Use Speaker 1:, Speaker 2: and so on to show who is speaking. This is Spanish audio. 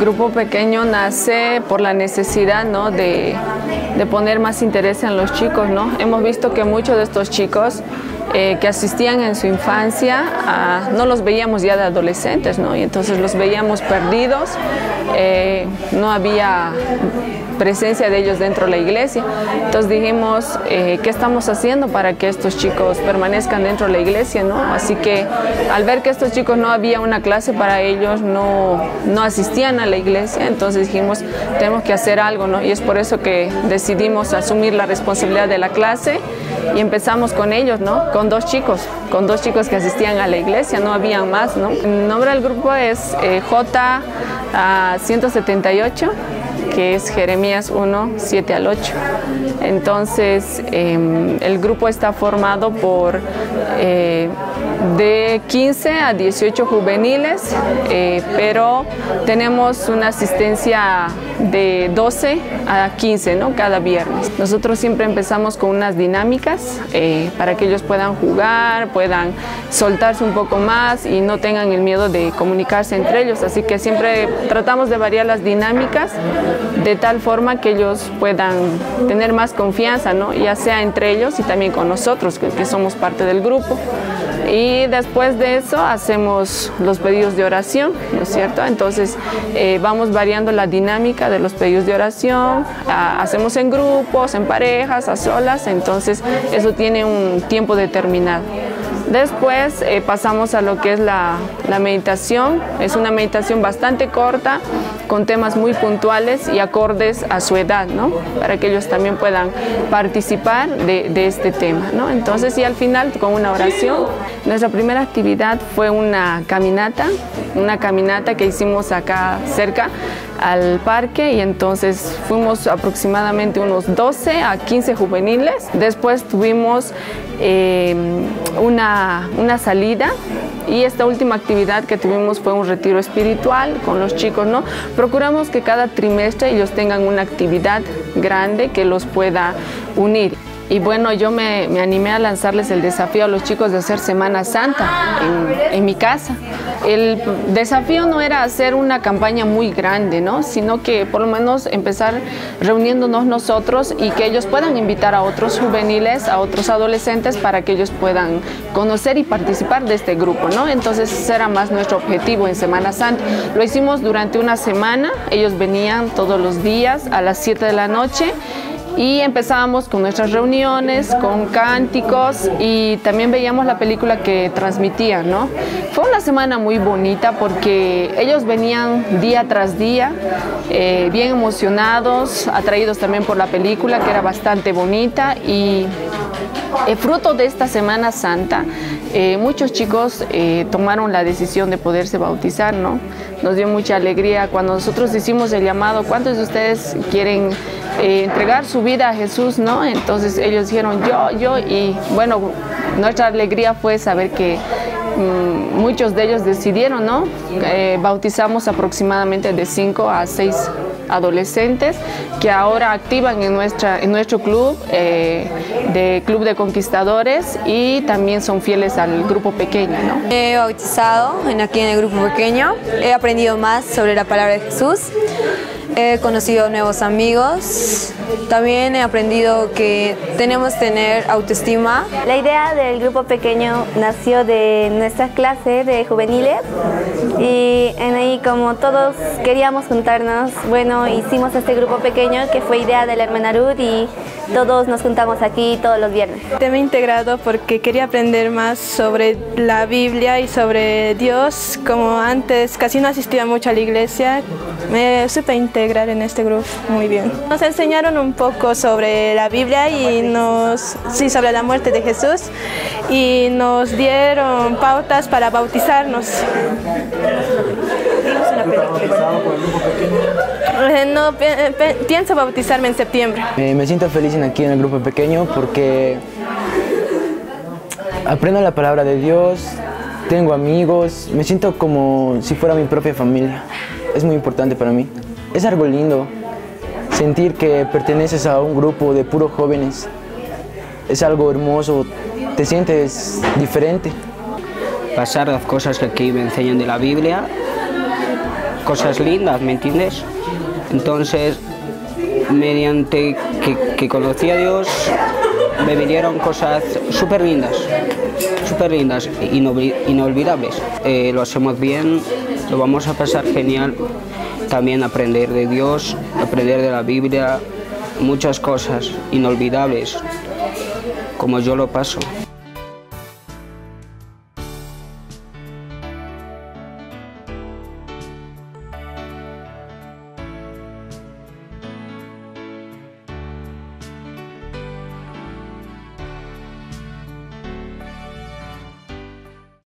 Speaker 1: grupo pequeño nace por la necesidad, ¿no?, de poner más interés en los chicos, ¿no? Hemos visto que muchos de estos chicos que asistían en su infancia, no los veíamos ya de adolescentes, ¿no? Y entonces los veíamos perdidos, no había presencia de ellos dentro de la iglesia. Entonces dijimos, ¿qué estamos haciendo para que estos chicos permanezcan dentro de la iglesia, ¿no? Así que al ver que estos chicos no había una clase para ellos, no asistían a la iglesia, entonces dijimos, tenemos que hacer algo, ¿no? Y es por eso que decidimos asumir la responsabilidad de la clase y empezamos con ellos, ¿no? Con dos chicos que asistían a la iglesia, no habían más, ¿no? El nombre del grupo es J178, que es Jeremías 1, 7 al 8. Entonces, el grupo está formado por de 15 a 18 juveniles, pero tenemos una asistencia de 12 a 15, ¿no?, cada viernes. Nosotros siempre empezamos con unas dinámicas para que ellos puedan jugar, puedan soltarse un poco más y no tengan el miedo de comunicarse entre ellos. Así que siempre tratamos de variar las dinámicas de tal forma que ellos puedan tener más confianza, ¿no?, ya sea entre ellos y también con nosotros, que somos parte del grupo. Y después de eso hacemos los pedidos de oración, ¿no es cierto? Entonces vamos variando la dinámica de los pedidos de oración, hacemos en grupos, en parejas, a solas, entonces eso tiene un tiempo determinado. Después pasamos a lo que es la meditación. Es una meditación bastante corta, con temas muy puntuales y acordes a su edad, ¿no?, para que ellos también puedan participar de este tema, ¿no? Entonces, y al final con una oración. Nuestra primera actividad fue una caminata que hicimos acá cerca al parque, y entonces fuimos aproximadamente unos 12 a 15 juveniles. Después tuvimos una salida, y esta última actividad que tuvimos fue un retiro espiritual con los chicos, ¿no? Procuramos que cada trimestre ellos tengan una actividad grande que los pueda unir. Y bueno, yo me animé a lanzarles el desafío a los chicos de hacer Semana Santa en mi casa. El desafío no era hacer una campaña muy grande, ¿no?, sino que por lo menos empezar reuniéndonos nosotros y que ellos puedan invitar a otros juveniles, a otros adolescentes, para que ellos puedan conocer y participar de este grupo, ¿no? Entonces ese era más nuestro objetivo en Semana Santa. Lo hicimos durante una semana, ellos venían todos los días a las 7 de la noche, y empezábamos con nuestras reuniones, con cánticos, y también veíamos la película que transmitían, ¿no? Fue una semana muy bonita porque ellos venían día tras día, bien emocionados, atraídos también por la película, que era bastante bonita, y fruto de esta Semana Santa, muchos chicos tomaron la decisión de poderse bautizar, ¿no? Nos dio mucha alegría cuando nosotros hicimos el llamado, ¿cuántos de ustedes quieren entregar su vida a Jesús, ¿no? Entonces ellos dijeron yo, y bueno, nuestra alegría fue saber que muchos de ellos decidieron, ¿no? Bautizamos aproximadamente de 5 a 6 adolescentes que ahora activan en nuestro club, Club de Conquistadores, y también son fieles al grupo pequeño, ¿no?
Speaker 2: He bautizado aquí en el grupo pequeño, he aprendido más sobre la palabra de Jesús, he conocido nuevos amigos, también he aprendido que tenemos que tener autoestima.
Speaker 3: La idea del grupo pequeño nació de nuestra clase de juveniles, y en ahí, como todos queríamos juntarnos, bueno, hicimos este grupo pequeño que fue idea de la hermana Ruth, y todos nos juntamos aquí todos los viernes.
Speaker 4: Me he integrado porque quería aprender más sobre la Biblia y sobre Dios. Como antes casi no asistía mucho a la iglesia, me supe integrar en este grupo muy bien. Nos enseñaron un poco sobre la Biblia y sobre la muerte de Jesús, y nos dieron pautas para bautizarnos. No, pienso bautizarme en septiembre.
Speaker 5: Me siento feliz aquí en el grupo pequeño porque aprendo la palabra de Dios, tengo amigos, me siento como si fuera mi propia familia. Es muy importante para mí. Es algo lindo sentir que perteneces a un grupo de puros jóvenes. Es algo hermoso, te sientes diferente.
Speaker 6: Pasar las cosas que aquí me enseñan de la Biblia cosas lindas, ¿me entiendes? Entonces, mediante que conocí a Dios, me vinieron cosas súper lindas, inolvidables. Lo hacemos bien, lo vamos a pasar genial. También aprender de Dios, aprender de la Biblia, muchas cosas inolvidables, como yo lo paso.